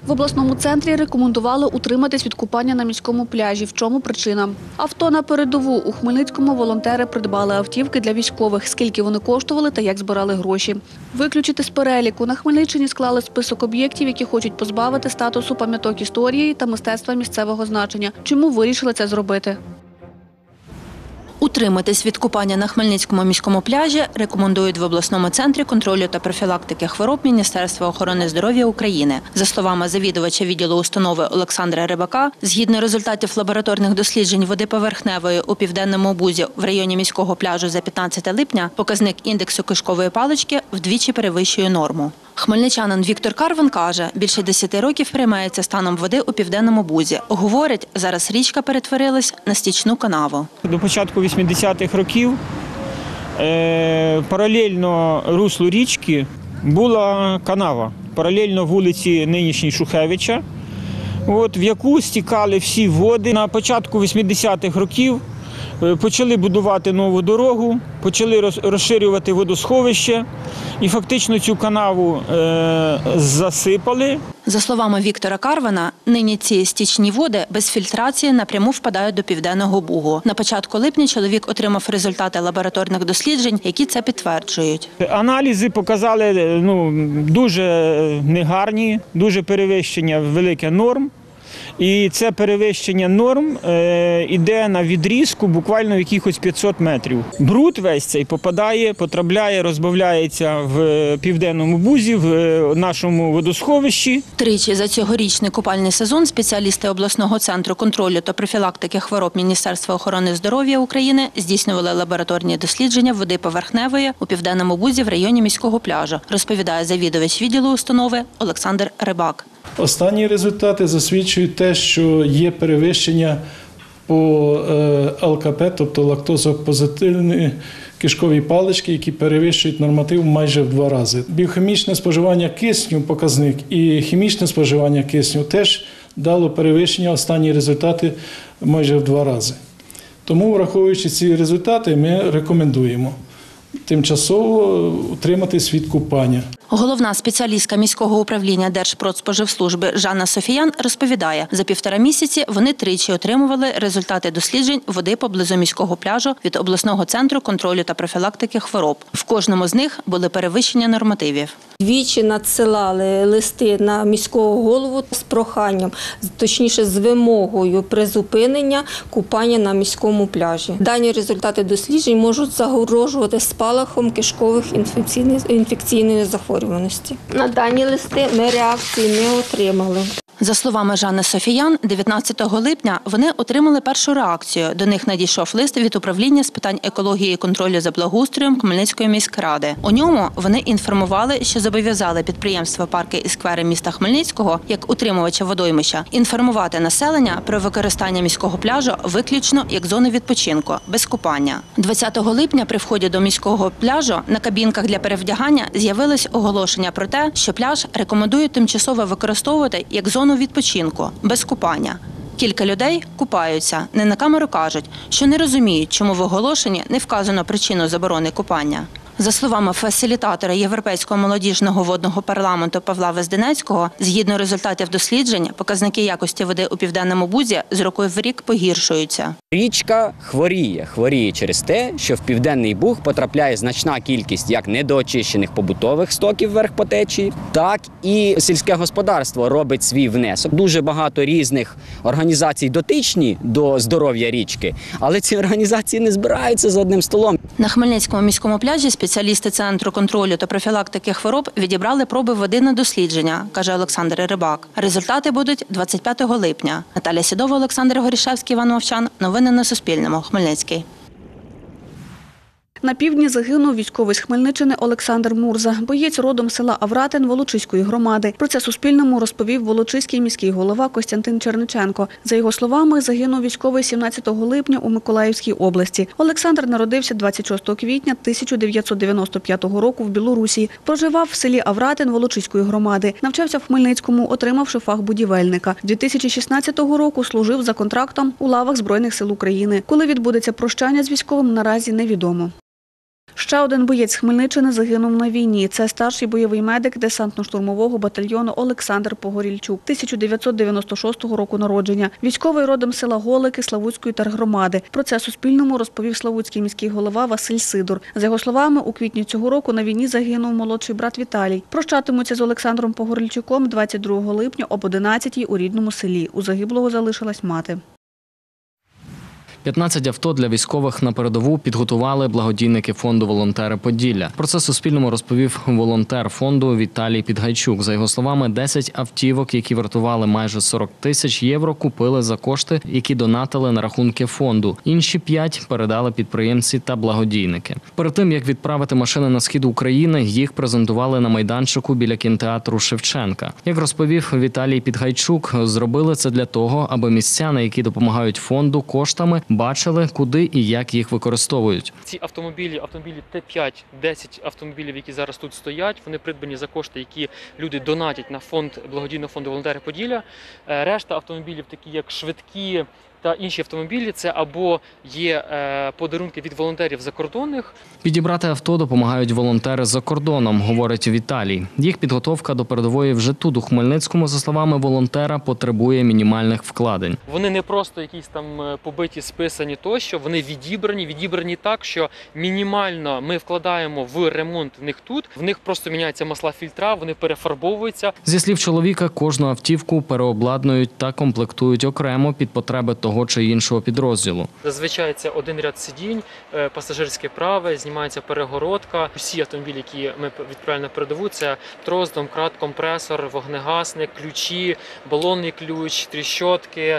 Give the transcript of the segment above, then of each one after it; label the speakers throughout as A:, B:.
A: В обласному центрі рекомендували утриматись від купання на міському пляжі. В чому причина? Авто на передову. У Хмельницькому волонтери придбали автівки для військових. Скільки вони коштували та як збирали гроші. Виключити з переліку. На Хмельниччині склали список об'єктів, які хочуть позбавити статусу пам'яток історії та мистецтва місцевого значення. Чому вирішили це зробити?
B: Утриматись від купання на Хмельницькому міському пляжі рекомендують в обласному центрі контролю та профілактики хвороб Міністерства охорони здоров'я України. За словами завідувача відділу установи Олександра Рибака, згідно результатів лабораторних досліджень води поверхневої у Південному Бузі в районі міського пляжу за 15 липня, показник індексу кишкової палички вдвічі перевищує норму. Хмельничанин Віктор Карван каже, більше 10 років переймається станом води у Південному Бузі. Говорить, зараз річка перетворилась на стічну канаву.
C: До початку 80-х років паралельно руслу річки була канава, паралельно вулиці нинішній Шухевича, в яку стікали всі води. На початку 80-х років почали будувати нову дорогу, почали розширювати водосховище і фактично цю канаву засипали.
B: За словами Віктора Карвана, нині ці стічні води без фільтрації напряму впадають до Південного Бугу. На початку липня чоловік отримав результати лабораторних досліджень, які це підтверджують. Аналізи
C: показали дуже негарні, дуже перевищення велике норм. І це перевищення норм йде на відрізку буквально в якихось 500 метрів. Бруд весь цей потрапляє, розбавляється в Південному Бузі, в нашому водосховищі.
B: Тричі за цьогорічний купальний сезон спеціалісти обласного центру контролю та профілактики хвороб Міністерства охорони здоров'я України здійснювали лабораторні дослідження води поверхневої у Південному Бузі в районі міського пляжу, розповідає завідувач відділу установи Олександр Рибак.
D: Останні результати засвідчують те, що є перевищення по ЛКП, тобто лактозопозитивні кишкові палички, які перевищують норматив майже в 2 рази. Біохімічне споживання кисню, показник, і хімічне споживання кисню теж дало перевищення, останні результати майже в 2 рази. Тому, враховуючи ці результати, ми рекомендуємо тимчасово утриматись від купання.
B: Головна спеціалістка міського управління Держпродспоживслужби Жанна Софіян розповідає, за 1,5 місяці вони тричі отримували результати досліджень води поблизу міського пляжу від обласного центру контролю та профілактики хвороб. В кожному з них були перевищення нормативів.
E: Двічі надсилали листи на міського голову з проханням, точніше з вимогою призупинення купання на міському пляжі. Дані результати досліджень можуть загрожувати спалахом кишкових інфекційної захворюваності. На дані листи ми реакції не отримали.
B: За словами Жанни Софіян, 19 липня вони отримали першу реакцію. До них надійшов лист від управління з питань екології і контролю за благоустроєм Хмельницької міськради. У ньому вони інформували, що зобов'язали підприємства «Парки і сквери» міста Хмельницького, як утримувача водоймища, інформувати населення про використання міського пляжу виключно як зони відпочинку, без купання. 20 липня при вході до міського пляжу на кабінках для перевдягання з'явилось оголошення про те, що пляж рекомендують тимчасово використовувати як зону відпочинку, без купання. Кілька людей купаються. Не на камеру кажуть, що не розуміють, чому в оголошенні не вказано причину заборони купання. За словами фасилітатора Європейського молодіжного водного парламенту Павла Везденецького, згідно результатів досліджень, показники якості води у Південному Бузі з року в рік погіршуються.
F: Річка хворіє через те, що в Південний Буг потрапляє значна кількість як недоочищених побутових стоків вверх по течії, так і сільське господарство робить свій внесок. Дуже багато різних організацій дотичні до здоров'я річки, але ці організації не збираються за одним столом.
B: На Хмельницькому міському пляжі спеціалісти Центру контролю та профілактики хвороб відібрали проби води на дослідження, каже Олександр Рибак. Результати будуть 25 липня. Наталя Сідова, Олександр Горішевський, Іван Мовчан. Новини на Суспільному. Хмельницький.
A: На півдні загинув військовий з Хмельниччини Олександр Мурза, боєць родом з села Авратин Волочиської громади. Про це Суспільному розповів Волочиський міський голова Костянтин Черниченко. За його словами, загинув військовий 17 липня у Миколаївській області. Олександр народився 26 квітня 1995 року в Білорусі. Проживав в селі Авратин Волочиської громади. Навчався в Хмельницькому, отримавши фах будівельника. 2016 року служив за контрактом у лавах Збройних сил України. Коли відбудеться прощання з військовим, наразі невідомо. Ще один боєць з Хмельниччини загинув на війні. Це старший бойовий медик десантно-штурмового батальйону Олександр Погорільчук, 1996 року народження. Військовий родом з села Голики Славутської тергромади. Про це Суспільному розповів славутський міський голова Василь Сидор. За його словами, у квітні цього року на війні загинув молодший брат Віталій. Прощатимуться з Олександром Погорільчуком 22 липня об 11-й у рідному селі. У загиблого залишилась мати.
G: 15 авто для військових на передову підготували благодійники фонду «Волонтери Поділля». Про це Суспільному розповів волонтер фонду Віталій Підгайчук. За його словами, 10 автівок, які вартували майже 40 тисяч євро, купили за кошти, які донатили на рахунки фонду. Інші 5 передали підприємці та благодійники. Перед тим, як відправити машини на схід України, їх презентували на майданчику біля кінотеатру Шевченка. Як розповів Віталій Підгайчук, зробили це для того, аби містяни, які допомагають фонду коштами, бачили, куди і як їх використовують.
H: Ці автомобілі Т5, 10 автомобілів, які зараз тут стоять, вони придбані за кошти, які люди донатять на фонд благодійного фонду «Волонтери Поділля». Решта автомобілів, такі як швидкі та інші автомобілі, це або є подарунки від волонтерів закордонних.
G: Підібрати авто допомагають волонтери за кордоном, говорить Віталій. Їх підготовка до передової вже тут, у Хмельницькому, за словами волонтера, потребує мінімальних вкладень.
H: Вони не просто якісь там побиті, списані тощо, вони відібрані так, що мінімально ми вкладаємо в ремонт в них тут, в них просто міняються масла фільтра, вони перефарбовуються.
G: Зі слів чоловіка, кожну автівку переобладнують та комплектують окремо під потреби того чи іншого підрозділу.
H: Зазвичай це один ряд сидінь, пасажирське праве, знімається перегородка. Усі автомобілі, які ми відправляємо на передову, це трос, домкрат, компресор, вогнегасник, ключі, балонний ключ, тріщотки,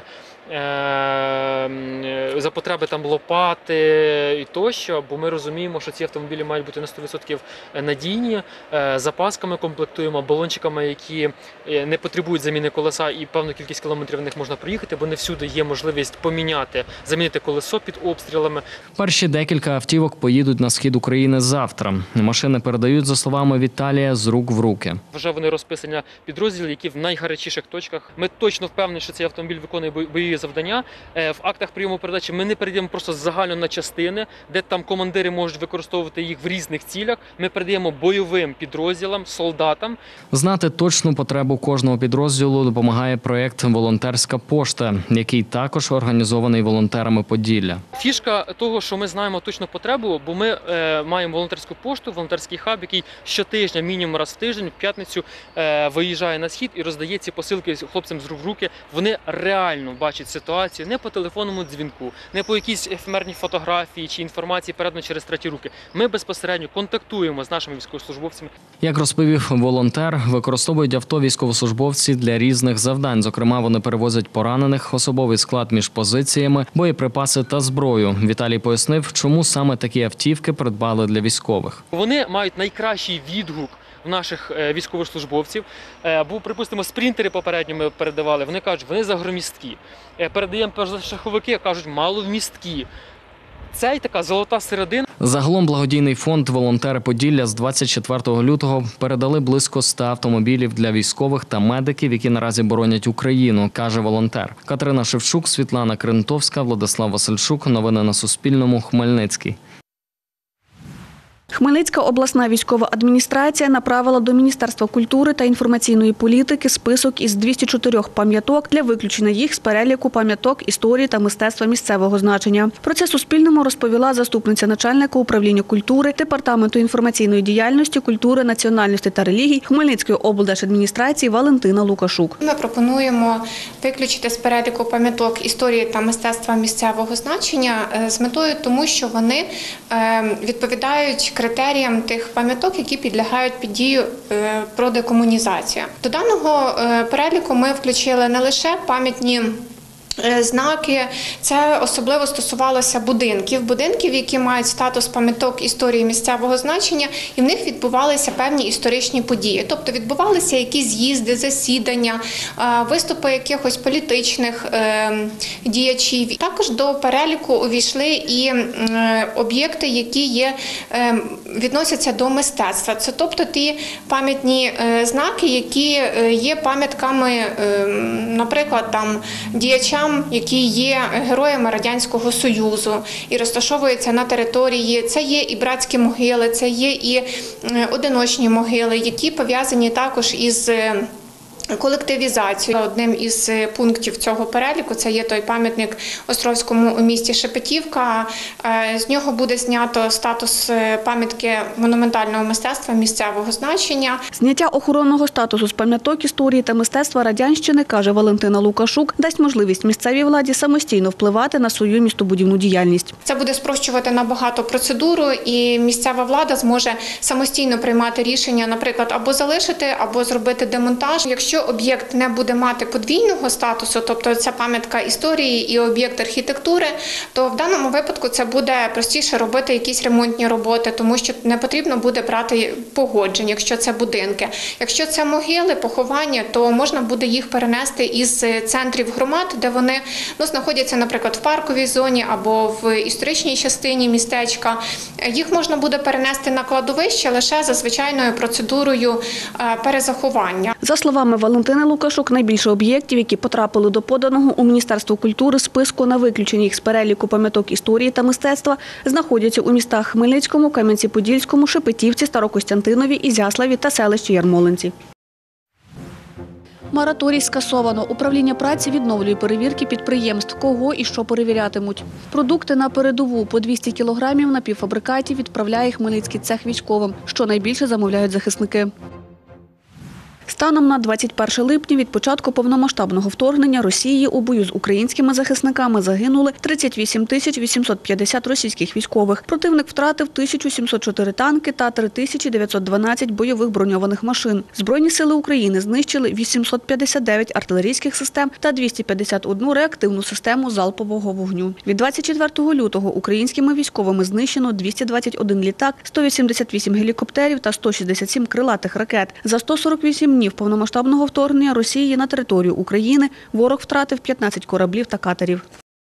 H: за потреби там лопати і тощо, бо ми розуміємо, що ці автомобілі мають бути на 100% надійні, запасками комплектуємо, балончиками, які не потребують заміни колеса і певну кількість кілометрів в них можна проїхати, бо не всюди є можливість поміняти, замінити колесо під обстрілами.
G: Перші декілька автівок поїдуть на схід України завтра. Машини передають, за словами Віталія, з рук в руки.
H: Вже вони розписані на підрозділи, які в найгарячіших точках. Ми точно впевнені, що цей автомобіль виконує бойові завдання. В актах прийому передачі ми не передаємо просто загально на частини, де там командири можуть використовувати їх в різних цілях. Ми передаємо бойовим підрозділам, солдатам.
G: Знати точну потребу кожного підрозділу допомагає проєкт «Волонтерська пошта», який також організований волонтерами Поділля.
H: Фішка того, що ми знаємо точну потребу, бо ми маємо волонтерську пошту, волонтерський хаб, який щотижня, мінімум раз в тиждень, в п'ятницю виїжджає на схід і роздає ці посилки хлопцям з рук в руки. Вони реально бачать ситуацію не по телефонному дзвінку, не по якійсь ефемерній фотографії чи інформації передано через треті руки. Ми безпосередньо контактуємо з нашими військовослужбовцями.
G: Як розповів волонтер, використовують авто військовослужбовці для різних завдань. Зокрема, вони перевозять поранених, особовий склад між позиціями, боєприпаси та зброю. Віталій пояснив, чому саме такі автівки придбали для військових.
H: Вони мають найкращий відгук в наших військовослужбовців. Бо, припустимо, спринтери попередньо ми передавали, вони кажуть, вони загромісткі. Передаємо позашаховики, кажуть, маловмісткі. Це й така золота середина.
G: Загалом благодійний фонд «Волонтери Поділля» з 24 лютого передали близько 100 автомобілів для військових та медиків, які наразі боронять Україну, каже волонтер. Катерина Шевчук, Світлана Крентовська, Владислав Васильчук. Новини на Суспільному. Хмельницький.
A: Хмельницька обласна військова адміністрація направила до Міністерства культури та інформаційної політики список із 204 пам'яток для виключення їх з переліку пам'яток історії та мистецтва місцевого значення. Про це Суспільному розповіла заступниця начальника управління культури, Департаменту інформаційної діяльності, культури, національності та релігій Хмельницької облдержадміністрації Валентина Лукашук.
I: Ми пропонуємо виключити з переліку пам'яток історії та мистецтва місцевого значення з метою тому, що вони відповідають критеріям тих пам'яток, які підлягають під дію про декомунізацію. До даного переліку ми включили не лише пам'ятні знаки, це особливо стосувалося будинків, які мають статус пам'яток історії місцевого значення, і в них відбувалися певні історичні події. Тобто відбувалися якісь з'їзди, засідання, виступи якихось політичних діячів. Також до переліку увійшли і об'єкти, які відносяться до мистецтва. Це тобто ті пам'ятні знаки, які є пам'ятками, наприклад, там діячам робітникам, які є героями Радянського Союзу і розташовуються на території. Це є і братські могили, це є і одиночні могили, які пов'язані також із колективізацію. Одним із пунктів цього переліку це є той пам'ятник Островському у місті Шепетівка. З нього буде знято статус пам'ятки монументального мистецтва місцевого значення.
A: Зняття охоронного статусу з пам'яток історії та мистецтва Радянщини, каже Валентина Лукашук, дасть можливість місцевій владі самостійно впливати на свою містобудівну діяльність.
I: Це буде спрощувати набагато процедуру, і місцева влада зможе самостійно приймати рішення, наприклад, або залишити, або зробити демонтаж. Якщо об'єкт не буде мати подвійного статусу, тобто це пам'ятка історії і об'єкт архітектури, то в даному випадку це буде простіше робити якісь ремонтні роботи, тому що не потрібно буде брати погоджень, якщо це будинки. Якщо це могили, поховання, то можна буде їх перенести із центрів громад, де вони знаходяться, наприклад, в парковій зоні або в історичній частині містечка. Їх можна буде перенести на кладовище лише за звичайною процедурою перезаховання.
A: За словами Валентини Лукашук, найбільше об'єктів, які потрапили до поданого у Міністерство культури списку на виключення їх з переліку пам'яток історії та мистецтва, знаходяться у містах Хмельницькому, Кам'янці-Подільському, Шепетівці, Старокостянтинові, Ізяславі та селищі Ярмолинці. Мораторій скасовано. Управління праці відновлює перевірки підприємств, кого і що перевірятимуть. Продукти на передову по 200 кілограмів напівфабрикатів відправляє Хмельницький цех військовим, що найбільше замовляють захисники. Станом на 21 липня від початку повномасштабного вторгнення Росії у бою з українськими захисниками загинули 38 850 російських військових. Противник втратив 1704 танки та 3912 бойових броньованих машин. Збройні сили України знищили 859 артилерійських систем та 251 реактивну систему залпового вогню. Від 24 лютого українськими військовими знищено 221 літак, 188 гелікоптерів та 167 крилатих ракет. За 148 днів повномасштабного вторгнення Росії на територію України ворог втратив 15 кораблів та катерів.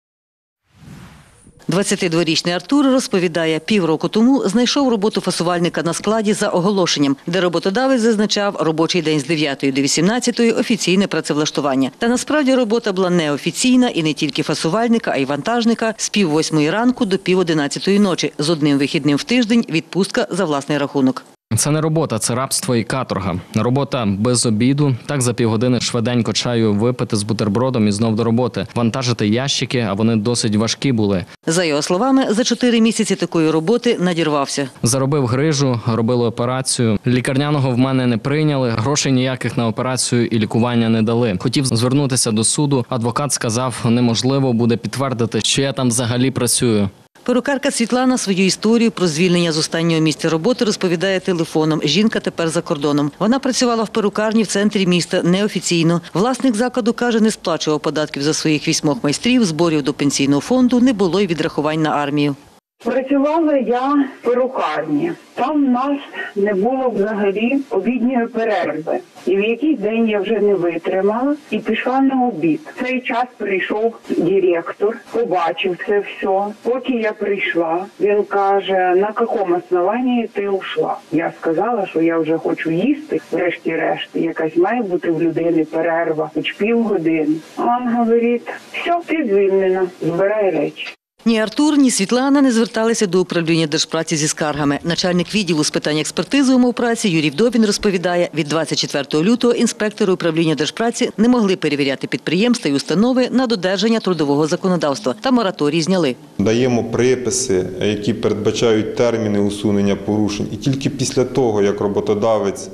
J: 22-річний Артур розповідає, півроку тому знайшов роботу фасувальника на складі за оголошенням, де роботодавець зазначав робочий день з 9 до 18 – офіційне працевлаштування. Та насправді робота була неофіційна і не тільки фасувальника, а й вантажника з 7:30 ранку до 10:30 ночі, з одним вихідним в тиждень, відпустка за власний рахунок.
G: Це не робота, це рабство і каторга. Робота без обіду, так за півгодини швиденько чаю випити з бутербродом і знов до роботи. Вантажити ящики, а вони досить важкі були.
J: За його словами, за 4 місяці такої роботи надірвався.
G: Заробив грижу, робили операцію. Лікарняного в мене не прийняли, грошей ніяких на операцію і лікування не дали. Хотів звернутися до суду, адвокат сказав, неможливо буде підтвердити, що я там взагалі працюю.
J: Перукарка Світлана свою історію про звільнення з останнього місця роботи розповідає телефоном. Жінка тепер за кордоном. Вона працювала в перукарні в центрі міста неофіційно. Власник закладу каже, не сплачував податків за своїх 8 майстрів, зборів до пенсійного фонду не було й відрахувань на армію.
K: Працювала я в перукарні. Там в нас не було взагалі обідньої перерви. І в якийсь день я вже не витримала і пішла на обід. В цей час прийшов директор, побачив це все. Поки я прийшла, він каже, на якому основанні ти ушла? Я сказала, що я вже хочу їсти, врешті-решт. Якась має бути в людини перерва, хоч півгодини. А він говорить, все, ти звільнена, збирай речі.
J: Ні Артур, ні Світлана не зверталися до управління Держпраці зі скаргами. Начальник відділу з питань експертизи умовпраці Юрій Вдовін розповідає, від 24 лютого інспектори управління Держпраці не могли перевіряти підприємства і установи на додержання трудового законодавства та мораторій зняли.
L: Даємо приписи, які передбачають терміни усунення порушень. І тільки після того, як роботодавець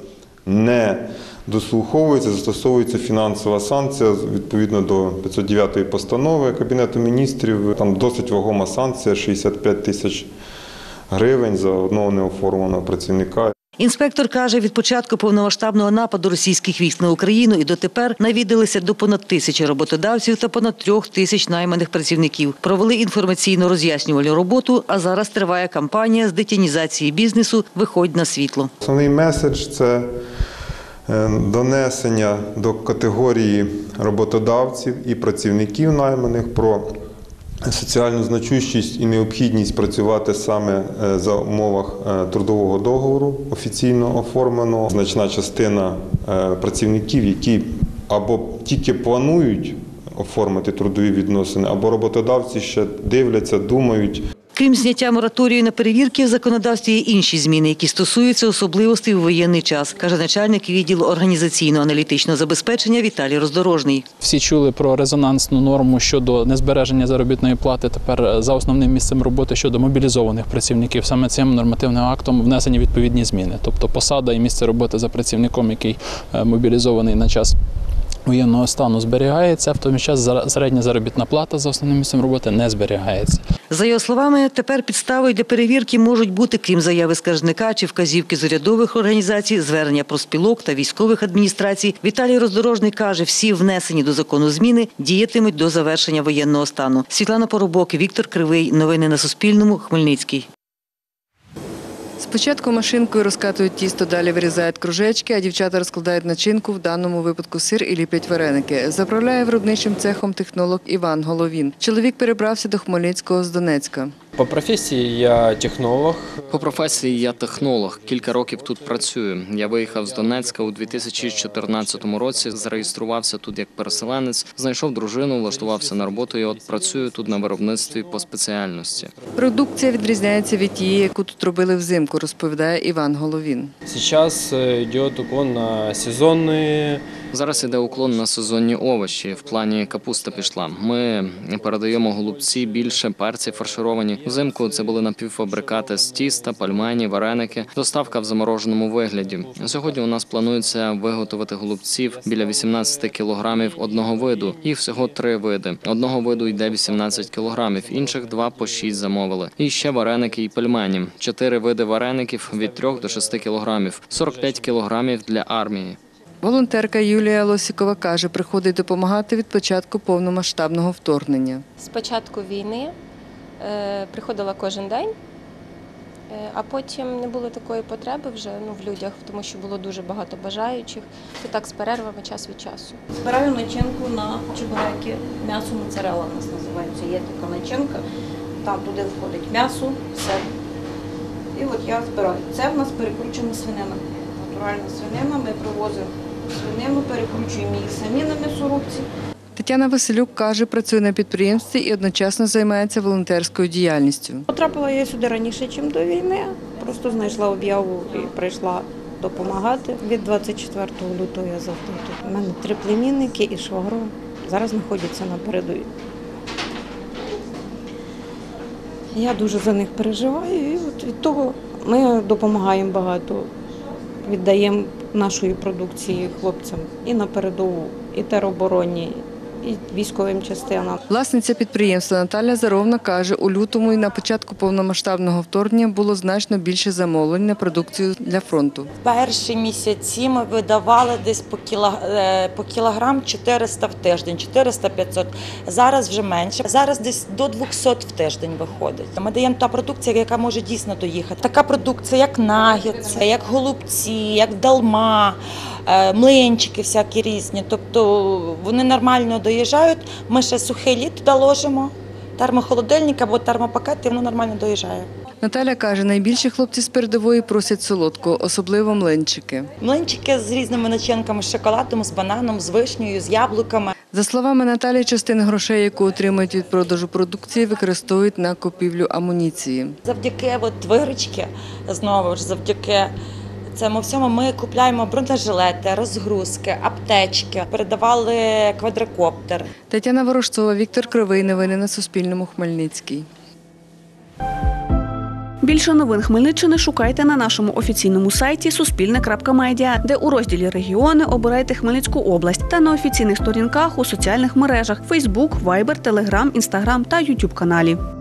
L: не дослуховується, застосовується фінансова санкція відповідно до 509 постанови Кабінету міністрів. Там досить вагома санкція – 65 тисяч гривень за одного неоформленого працівника.
J: Інспектор каже, від початку повномасштабного нападу російських військ на Україну і дотепер навідалися до понад 1000 роботодавців та понад 3000 найманих працівників. Провели інформаційно-роз'яснювальну роботу, а зараз триває кампанія з детінізації бізнесу «Виходь на світло».
L: Основний меседж – це донесення до категорії роботодавців і працівників найманих про соціальну значущість і необхідність працювати саме за умовах трудового договору офіційно оформленого. Значна частина працівників, які або тільки планують оформити трудові відносини, або роботодавці ще дивляться, думають.
J: Крім зняття мораторію на перевірки, в законодавстві є інші зміни, які стосуються особливостей у воєнний час, каже начальник відділу організаційно-аналітичного забезпечення Віталій Роздорожний.
M: Всі чули про резонансну норму щодо незбереження заробітної плати. Тепер за основним місцем роботи щодо мобілізованих працівників. Саме цим нормативним актом внесені відповідні зміни. Тобто посада і місце роботи за працівником, який мобілізований на час воєнного стану, зберігається, в той час середня заробітна плата за основним місцем роботи не зберігається.
J: За його словами, тепер підставою для перевірки можуть бути, крім заяви скаржника чи вказівки з урядових організацій, звернення профспілок та військових адміністрацій. Віталій Роздорожний каже, всі внесені до закону зміни діятимуть до завершення воєнного стану. Світлана Поробок, Віктор Кривий. Новини на Суспільному. Хмельницький.
N: Спочатку машинкою розкатують тісто, далі вирізають кружечки, а дівчата розкладають начинку, в даному випадку сир, і ліплять вареники. Заправляє виробничим цехом технолог Іван Головін. Чоловік перебрався до Хмельницького з Донецька.
O: По професії я технолог.
G: По професії я технолог. Кілька років тут працюю. Я виїхав з Донецька у 2014 році, зареєструвався тут як переселенець, знайшов дружину, влаштувався на роботу і от працюю тут на виробництві по спеціальності.
N: Продукція відрізняється від тієї, яку тут робили взимку, розповідає Іван Головін.
O: Зараз йде уклон на сезонні.
G: Зараз йде уклон на сезонні овочі. В плані капуста пішла. Ми передаємо голубці, більше перці фаршировані. Взимку це були напівфабрикати з тіста, пельмені, вареники. Доставка в замороженому вигляді. Сьогодні у нас планується виготовити голубців біля 18 кілограмів одного виду. Їх всього 3 види. Одного виду йде 18 кілограмів, інших 2 по 6 замовили. І ще вареники і пельмені. 4 види вареників від 3 до 6 кілограмів. 45 кілограмів для армії.
N: Волонтерка Юлія Лосікова каже, приходить допомагати від початку повномасштабного вторгнення.
P: З початку війни приходила кожен день, а потім не було такої потреби вже в людях, тому що було дуже багато бажаючих. І так з перервами час від часу.
Q: Збираю начинку на чебуреки, м'ясо моцарелла у нас називається. Є така начинка, там туди входить м'ясо, сир. І от я збираю. Це в нас перекручена свинина. Натуральна свинина, ми привозимо свинину, перекручуємо її самі на м'ясорубці.
N: Тетяна Василюк каже, працює на підприємстві і одночасно займається волонтерською діяльністю.
Q: Потрапила я сюди раніше, ніж до війни. Просто знайшла об'яву і прийшла допомагати. Від 24 лютого я завжди тут. У мене 3 племінники і швагро. Зараз знаходяться на передовій. Я дуже за них переживаю і от від того ми допомагаємо багато. Віддаємо нашої продукції хлопцям і на передову, і теробороні, і військовим частинам.
N: Власниця підприємства Наталя Заровна каже, у лютому і на початку повномасштабного вторгнення було значно більше замовлень на продукцію для фронту.
R: В перші місяці ми видавали десь по кілограм 400 в тиждень, 400-500. Зараз вже менше. Зараз десь до 200 в тиждень виходить. Ми даємо та продукція, яка може дійсно доїхати. Така продукція, як нагетси, як голубці, як далма, млинчики всякі різні. Тобто вони нормально доїжджають. Ми ще сухий лід туди ложимо, термохолодильник або термопакет, і воно нормально доїжджає.
N: Наталя каже, найбільше хлопці з передової просять солодкого, особливо млинчики.
R: Млинчики з різними начинками, з шоколадом, з бананом, з вишнею, з яблуками.
N: За словами Наталі, частину грошей, яку отримують від продажу продукції, використовують на купівлю амуніції.
R: Завдяки виручки, знову ж завдяки цьому всьому ми купляємо бронежилети, розгрузки, аптечки, передавали квадрокоптер.
N: Тетяна Ворожцова, Віктор Кривий. Новини на Суспільному. Хмельницький.
A: Більше новин Хмельниччини шукайте на нашому офіційному сайті суспільне.медіа, де у розділі «Регіони» обирайте Хмельницьку область та на офіційних сторінках у соціальних мережах – Facebook, Viber, Telegram, Instagram та YouTube каналі.